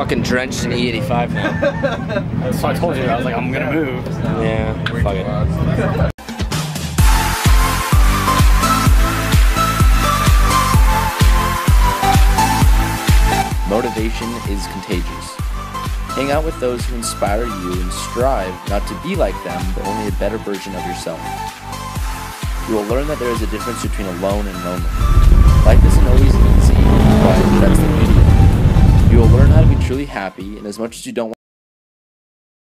fucking drenched in E85 now. That's what I told you. I was like, I'm gonna move. Yeah, fuck it. Motivation is contagious. Hang out with those who inspire you and strive not to be like them, but only a better version of yourself. You will learn that there is a difference between alone and lonely. Life isn't always easy, but that's the beauty of it. You will learn how to be truly happy, and as much as you don't want